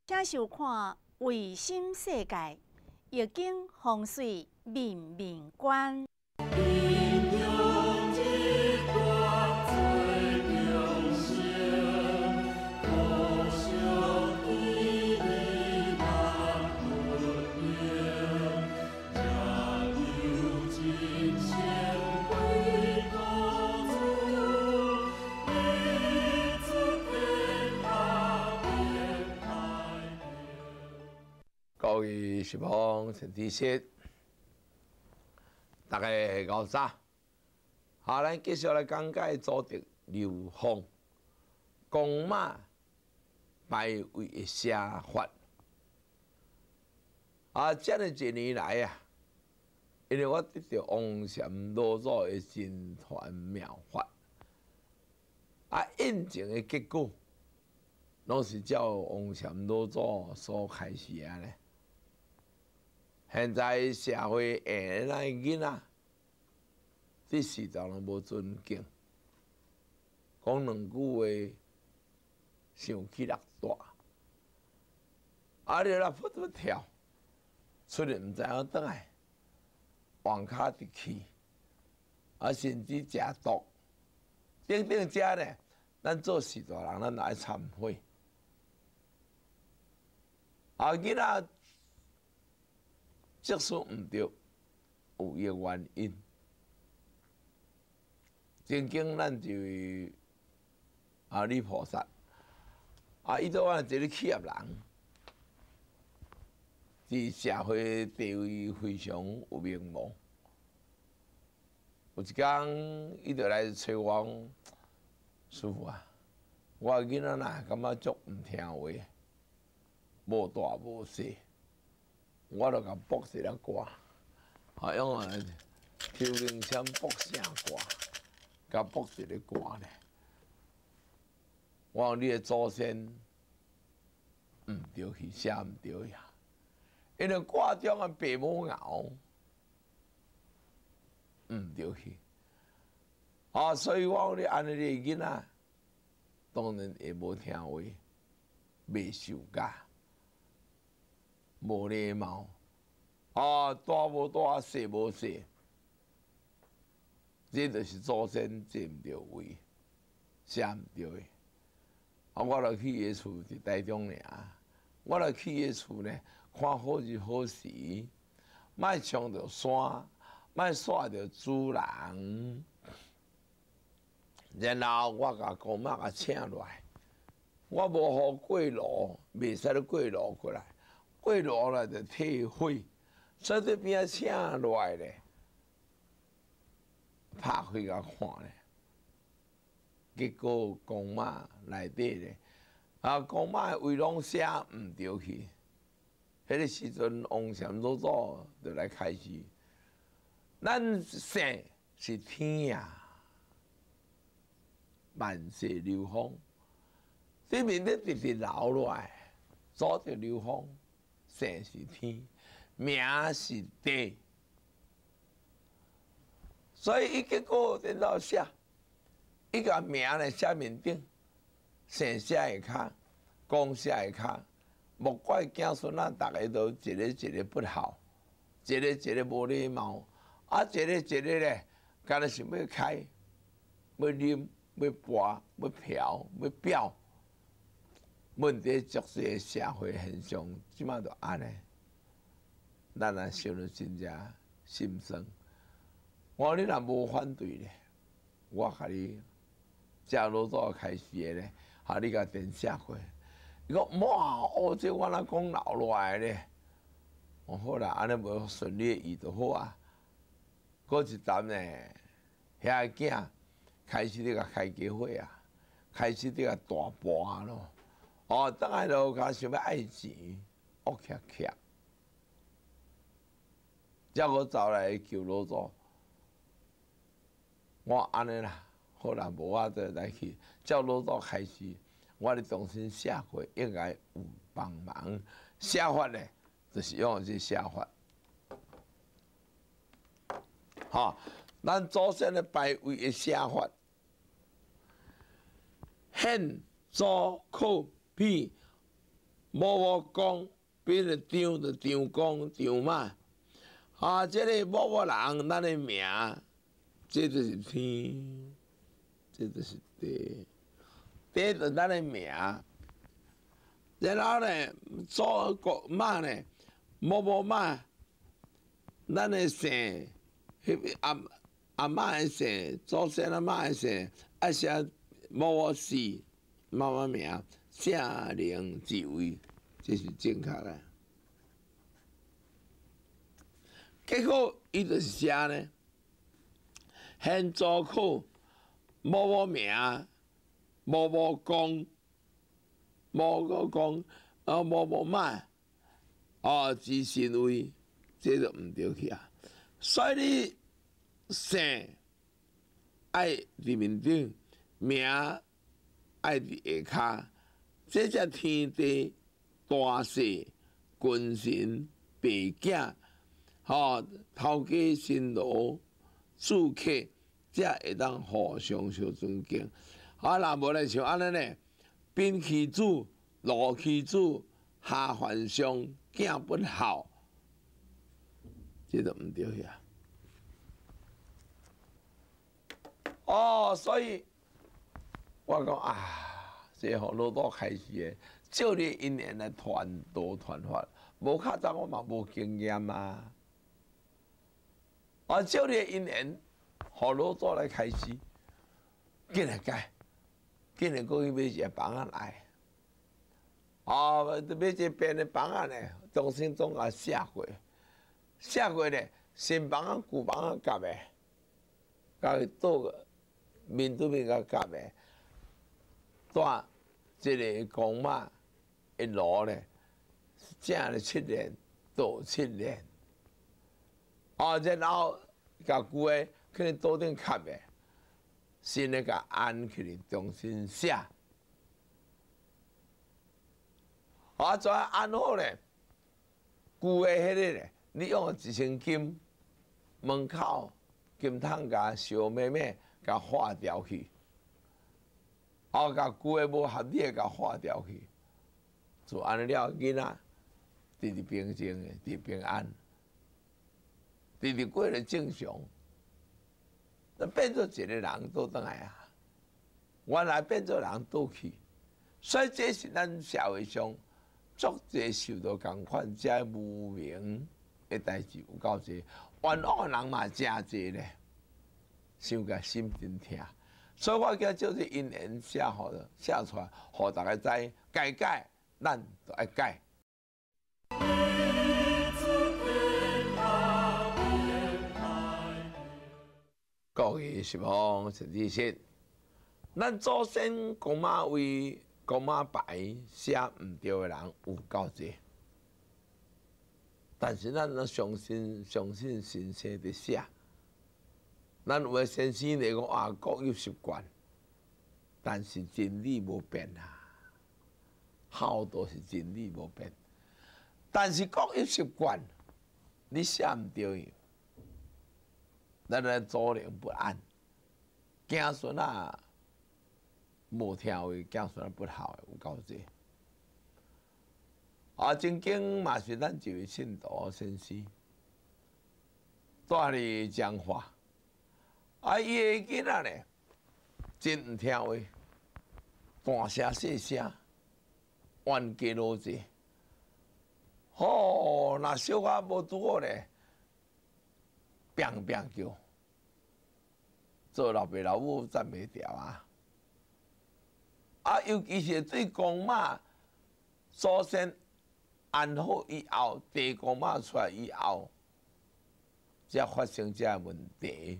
请收看《卫星世界》，易经风水面面观。 各位师兄、陈知识，大家好早。好，咱继续来讲解祖德流芳公马拜位的写法。这么一年来啊，因为我得到王禅老祖的真传妙法，印证的结果，拢是照王禅老祖所开始啊咧。现在社会下咱囡仔，对时代拢无尊敬，讲两句话，上起落大，你啦扑扑跳，出来毋知影倒来，往骹直去，甚至食毒，等等遮咧，咱做时代人，咱来忏悔。囡仔。即使毋对，有伊个原因。曾经咱就李菩萨，伊都话一个企业人，伫社会地位非常有名望。有一天，伊就来找我讲：师傅啊，我囡仔呐，感觉足毋听话，无大无小。我就甲卜一个卦，用求灵签卜啥卦，甲卜一个卦咧。我讲你的祖先毋对去，写毋对呀，因为卦中的白母爻毋对去。所以我讲你安尼个囡仔，当然会无听话，袂受教。无礼貌，大无大，小无小，这就是祖先坐毋着位，写毋着的。我来去伊厝伫台中尔，我来去伊厝呢，看好日好时，莫冲着山，莫煞着主人。然后我甲公妈甲请来，我无互过路，袂使咧过路过来。过路了就退火，所以这边请来咧，拍开甲看咧，结果公妈内底咧，公妈的位拢写毋对去，迄个时阵王禅老祖就来开始，咱姓是天呀，万世流芳，这面咧直直留落来，祖德流芳。姓是天，名是地，所以伊结果在到写，伊甲名咧写面顶，姓写下骹，公写下骹，莫怪子孙仔逐个都一个一个不好，一个一个无礼貌，一个一个咧，干那想要开，要啉，要跋，要嫖，要表。问题足些社会现象，即马就安尼，咱也想了真正心酸。我讲你若无反对咧，我甲你正老早开始的咧，你甲电写过。伊讲哇，这我哪讲留落来咧？我好啦，安尼无顺利伊就好啊。过一站呢，遐囝开始咧甲开家伙啊，开始咧甲大跋咯。等下就甲想要爱钱，恶客客，才我走来求老祖。我安尼啦，好啦，无我再来去，照老祖开始，我咧重新写过，应该有帮忙。写法咧，就是用这写法。咱祖先的拜位的写法，现、左、口、鼻、 某公，比如张就张公、张马，啊，这个某人，咱的名，这就是天，这就是地，地就是咱的名。然后呢，祖国马呢，某马，咱的姓，阿嬷的姓，祖先阿嬷的姓，啊写某氏，某名，姓名字位，这是正确的。结果伊就是写呢，现祖库某名，某公。某个讲，某买，之身位，这就毋对去啊。所以你姓爱伫面顶，名爱伫下骹，这才天地大势、君臣、爸囝，头家新奴、住客，才会当互相相尊敬。若无咧像安尼呢？宾其主，禄其主，下犯上，囝不孝，这就毋对呀。所以我讲啊，这互老大开始的，照你因缘来传道传法，无较早我嘛无经验啊。照你因缘，互老大来开始，紧来改。今日过去买一个房仔来，买一边的房仔呢，中心总甲写过，写过呢，新房仔、旧房仔夹的，甲伊倒个面对面甲夹的，带一个公马一路呢，正的7年，倒7年，然后甲旧的去倒顶卡的。新的甲按起来重新写，怎按好咧？旧的迄个咧，你用1,000金门口金桶甲小妹妹甲划掉去，甲旧的无合理的甲划掉去，就安尼了，囡仔直平静的，直平安，直过了正常。那变做一个人倒转来啊！原来变做人倒去，所以这是咱社会上足侪受到共款遮无明的代志有够侪，冤枉人嘛真侪咧，想甲心真痛。所以我叫做因缘写出来，互大家知改，咱就爱改。国语是方陈志信，咱祖先公马位、公马牌写毋对的人有够侪，但是咱相信先生伫写，咱有诶先生来讲各有习惯，但是真理无变啊，孝道是真理无变，但是各有习惯，你写毋对。咱来祖灵不安，子孙无听话，子孙不孝的有够侪。曾经嘛是咱一位信徒先生，住伫彰化，伊个囡仔咧真毋听话，大声细声，冤家路者，若小可无拄好咧。叫，做老爸老母站袂牢啊！尤其是对公马祖先安好以后，地公马出来以后，才发生这问题，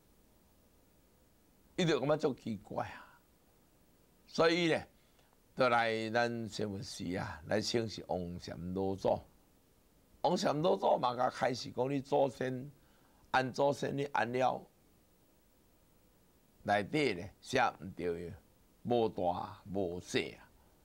伊就感觉足奇怪啊！所以咧，就来咱新闻室啊，来请示王禅老祖。王禅老祖嘛，甲开始讲你祖先。按祖先你按了，内底咧写毋对，无大无小啊。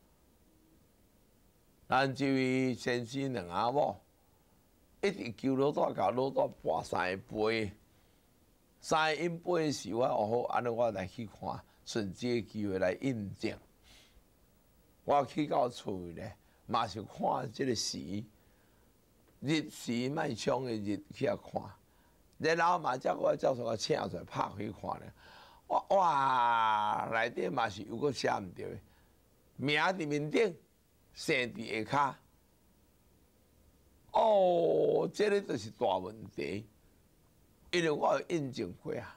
咱这位先生两阿某，一直求老大，甲老大跋3个杯，3个因杯是我学好，安尼我来去看，顺这个机会来印证。我去到厝咧， 嘛是看即个时，日时卖冲的日去遐看，然后嘛，才我照我请出来拍开看咧，哇，内底嘛是有个写毋对的，名伫面顶，姓伫下骹。哦，这个就是大问题，因为我有印证过啊，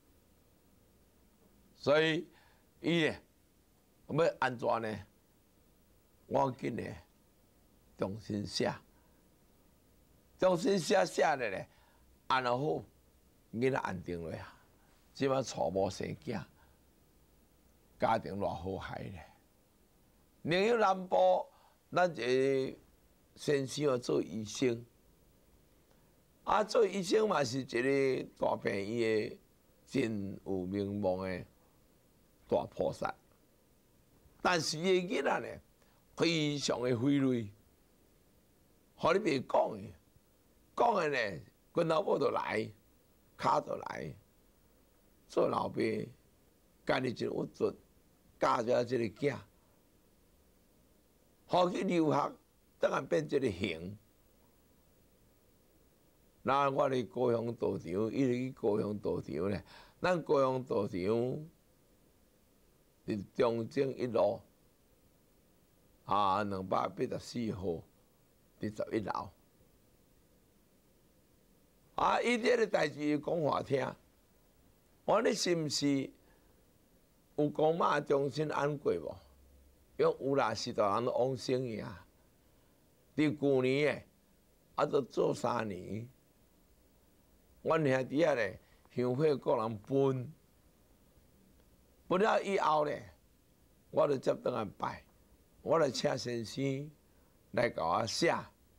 所以伊咧要安怎呢？我紧咧重新写，写咧咧，安好，囡仔安定落啊，即摆娶某生囝，家庭偌好海咧。另有南部，咱一个先生做医生，做医生嘛是一个大病院的真有名望的大菩萨，但是伊个囡仔咧非常的费类，互你袂讲的，讲的咧，阮老母就来，骹就来，做老爸，家己真有准，教咗即个囝，互去留学。当然变这个形，那我哋高雄道场，伊去高雄道场咧，咱高雄道场伫中正一路284号伫11楼。伊这个代志讲话听，我你是毋是有讲嘛重新安过无？讲有啦，是大人王生爷。伫旧年诶，都做3年，阮兄弟仔咧，香火个人分了以后咧，我就接倒来拜，我就请先生来甲我写，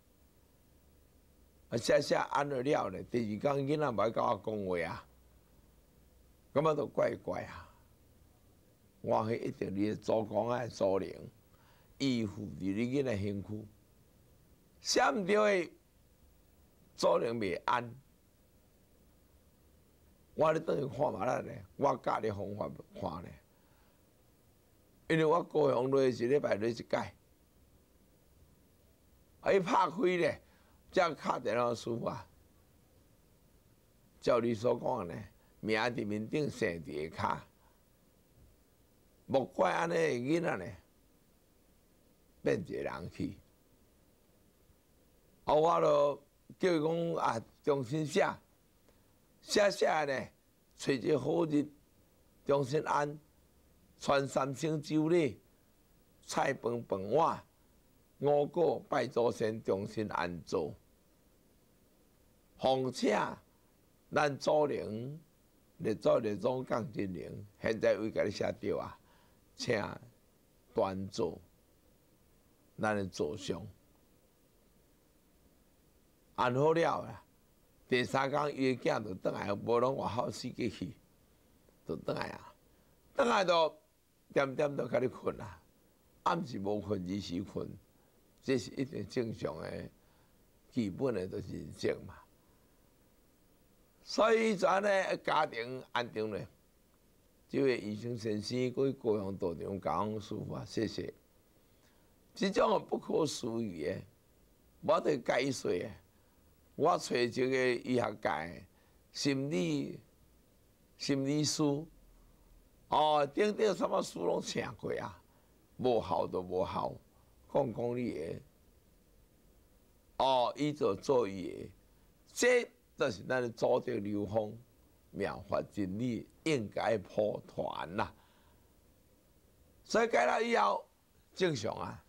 写安了了咧。第2天囡仔无爱甲我讲话啊，感觉都怪怪啊。我迄一定你祖公爱祖灵，依附伫你囡仔身躯。写毋对的，祖灵袂安。我咧等于看嘛咧，我教你方法看咧，因为我高雄落1礼拜落1届，伊拍开咧，才敲电话师傅啊，照你所讲咧，名伫面顶，姓伫下骹，莫怪安尼个囡仔咧，变一个人去。我就叫伊讲重新写咧，找一个好日，重新安，穿3星酒礼，菜饭饭碗，5果拜祖先，重新安做。况且咱祖灵，列祖降真灵，现在为甲你写着啊，请端坐，咱的祖上。安好了啦，第3天伊个囝就倒来，无拢外口4个去，就倒来啊。倒来就点就开始困啦，暗时无困，日时困，这是一定正常的、基本的，就是人生嘛。所以就安尼家庭安定咧，这位医生先生去高雄道场讲师傅啊，谢谢。这种不可思议的，我得解说的。我找一个医学界心理师，顶什么书拢请过啊，无效就无效，讲你的，伊就做伊的，这就是咱的祖德流芳、妙法真理应该普传啦。所以改了以后正常啊，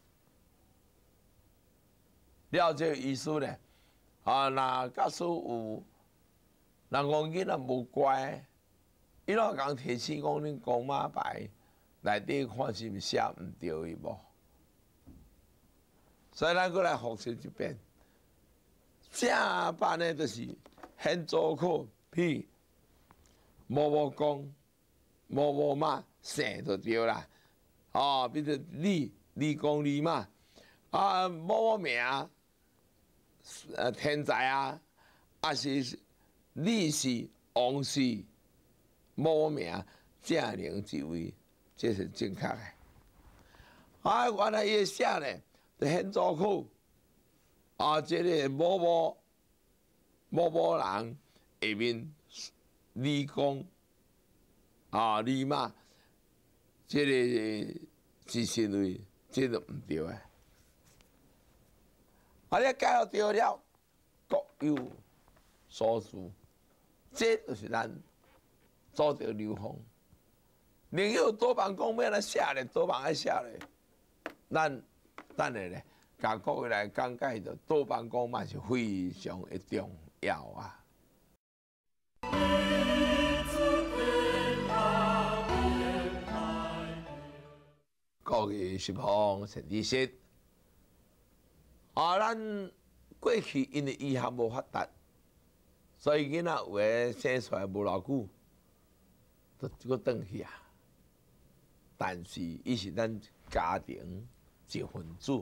了这个意思咧。那假使有人讲囡仔无乖，伊老共提醒讲恁公妈牌内底看是毋写毋对伊无，所以咱过来复习一遍。正版呢，就是现做课譬某公某妈姓就对啦。比如李公李妈某名。天才啊，还是李氏、王氏、某名正灵一位，这是正确的。原来伊写咧， 很早课即个某人下面李公李马，即个是认为这都毋对诶。你教育对了，各有所属，这就是咱做着流风。另有多半讲要来写咧，多半爱写咧。咱等下咧，甲各位来讲解着多半讲嘛是非常的重要啊。各位师兄、陈知识，咱过去因为医学无发达，所以囡仔有诶生出来无偌久，就搁转去啊。但是伊是咱家庭一份子，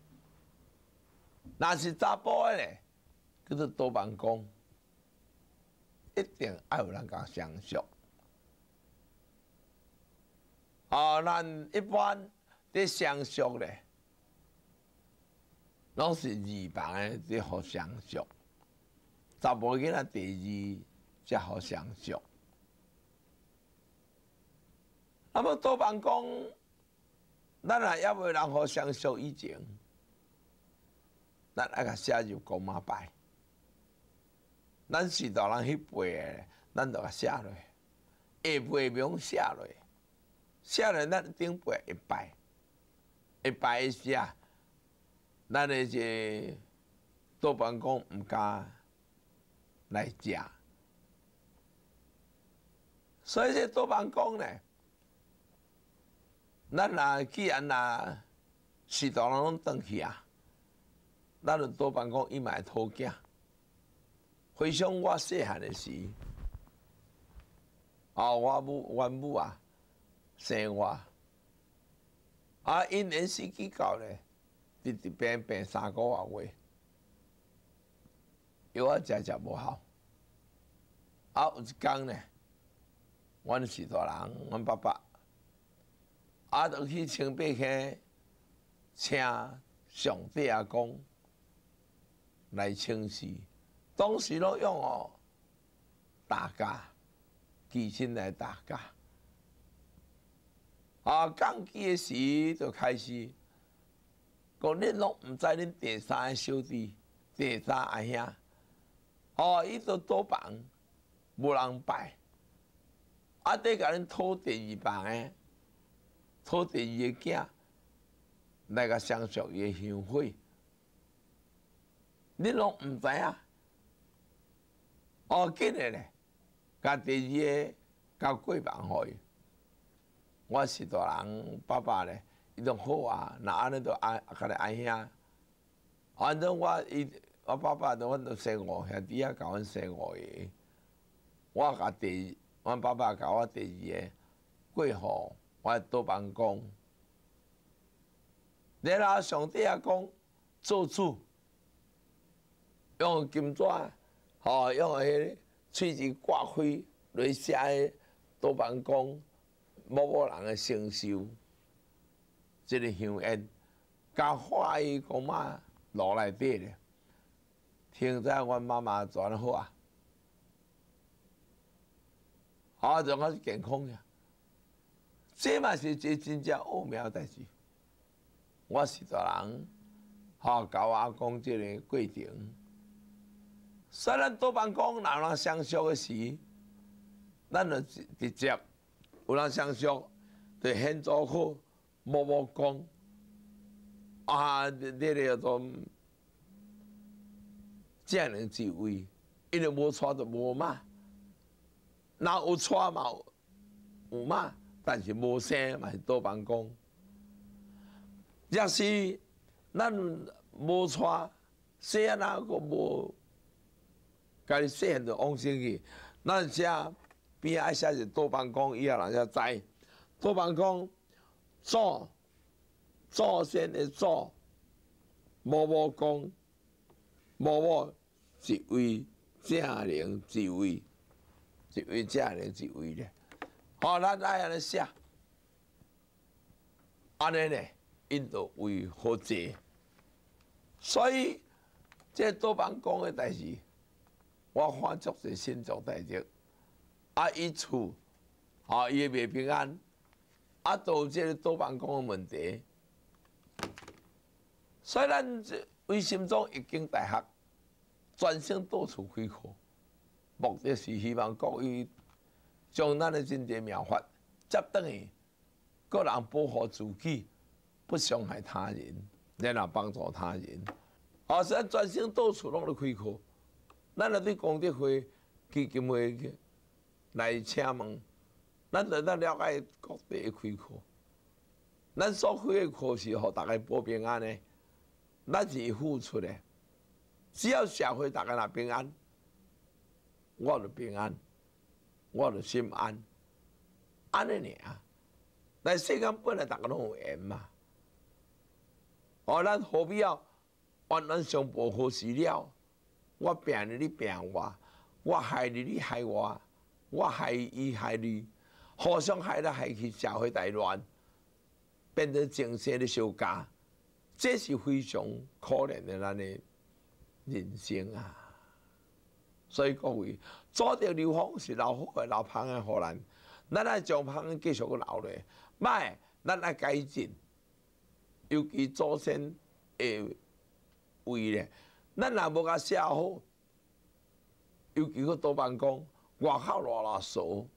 若是查甫诶咧，叫做多半讲，一定爱有人甲相续。咱一般伫相续咧，拢是二房诶伫互相续，查某囡仔第二才互相续。那么多半讲，咱若还未人互相续以前，咱爱甲写入公妈牌。咱是大人迄辈诶，咱就甲写落，下辈名写落，写落咱顶辈会拜，会拜诶时啊，咱诶这多半讲毋敢来食，所以这多半讲咧。咱若既然是大人拢转去啊，咱就多半讲伊嘛会讨囝。回想我细汉诶时，阮母啊生我，因缘时机到咧，直病3个月，药啊食无效。有一天咧，阮是大人，阮爸爸。就去清北溪请上帝阿公来请示，当时拢用大家寄信来大家。降旗诶时就开始，讲恁拢毋知恁第三个小弟、第三阿兄，伊都倒房无人拜，得甲恁讨第二房诶。讨第二个囝来甲相续伊诶香火，恁拢毋知影。紧诶咧，甲第二个交过房互伊。我是大人，爸爸咧，伊就好啊，那安尼就甲你爱兄。反正我爸爸阮就生5兄弟啊，甲阮生5个。我甲阮爸爸甲我第二个过互。我多半讲，然后上帝也讲做主，用金纸，用迄喙子刮开来写诶，多半讲某人诶承受，即个香烟，甲化伊讲嘛落内底咧，听在阮妈妈全好啊，就我是健康呀。这嘛是一个真正奥妙代志。我是大人，教我讲这个过程。虽然多半讲，若人相续诶时，咱就直接有人相续，就现做好某讲你个都这能自卫，因为无错就无嘛，若有错嘛有嘛。但是无生嘛是多半讲，若是咱无娶，细汉仔佫无，家己细汉就往生去，咱写边爱写是多半讲，以后人才知。多半讲祖先的祖，某讲，某一位正灵一位，一位正灵一位咧。咱爱安尼写，安尼咧，因就为好济， 所以这多邦讲的代志，我看足是心中代志。啊，伊厝，啊，伊袂平安，啊，导致多邦讲的问题。所以咱为心中已经大学专心到处开课，目的是希望各位将咱的真谛妙法接转去，个人保护自己，不伤害他人，然后帮助他人。啊，所以咱专心到处拢咧开课，咱来对功德会、基金会来请问，咱就咱了解各地的开课。咱所开的课是互大家保平安的，咱是付出的。只要社会大家若平安，我就平安，我就心安，安尼尔。但世间本来大家拢有缘嘛，哦，咱何必要冤冤相报何时了？我病你，你病我；我害你，你害我；我害伊，害你，互相害来害去，社会大乱，变成精神的相加，这是非常可怜的咱的人生啊！所以各位，早着流芳是留好的、留香的，互咱，咱爱将香继续留落，歹咱爱改进，尤其祖先的位咧，咱若无甲写好，尤其个多半讲外口热熟，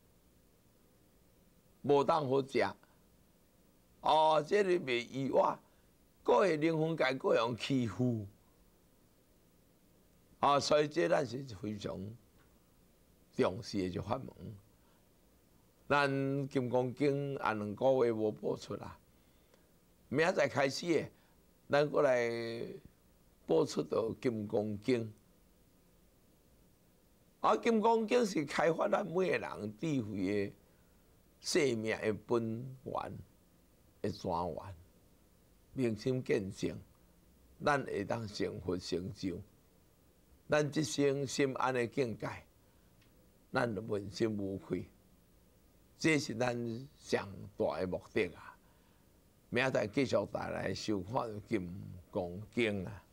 无当好食。哦，这个袂意外，个会灵魂界各样欺负。啊，所以这咱是非常重视的一法门。咱《金刚经》也2个月无播出啦，明仔载开始的，咱过来播出到《金刚经》。啊，《金刚经》是开发咱每个人智慧的生命的本源的泉源，明心见性，咱会当成佛成就。咱一生心安的境界，咱就问心无愧，这是咱上大的目的啊！明仔载继续带来收看《金刚经》啊！